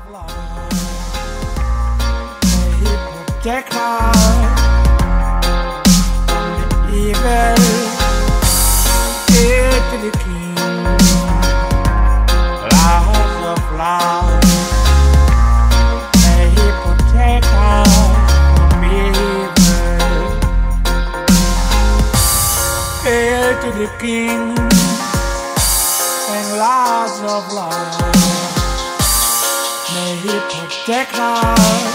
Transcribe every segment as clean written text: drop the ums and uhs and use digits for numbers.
love. May He protect her from the evil. Give to the King lots of love. May He protect her from evil. Hail to the King and lots of love. May He protect her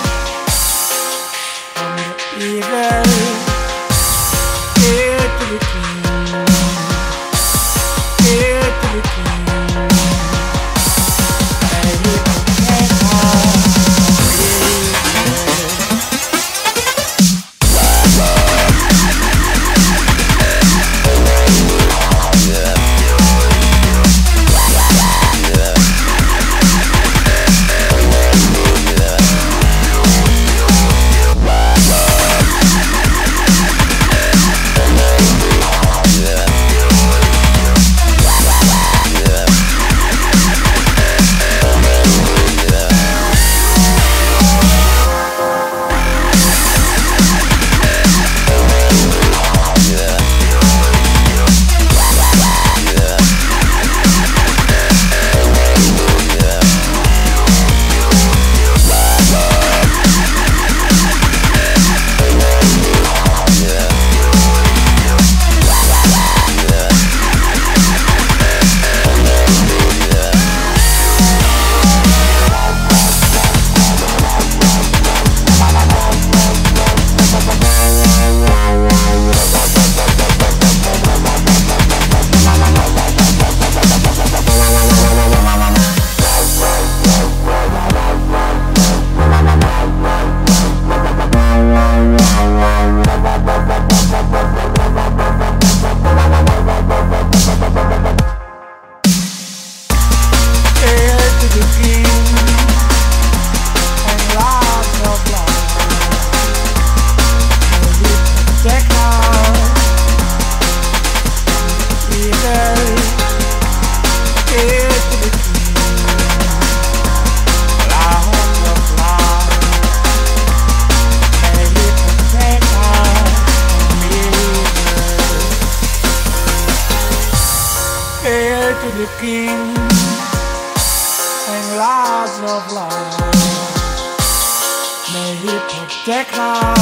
from the evil. Hail to the King. Hail to the King. May He protect her from evil. To the King and lots of love. May He protect her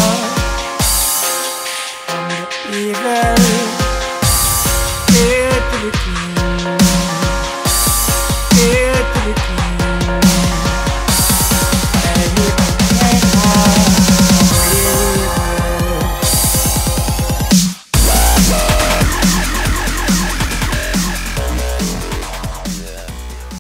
from the evil. Hail to the King.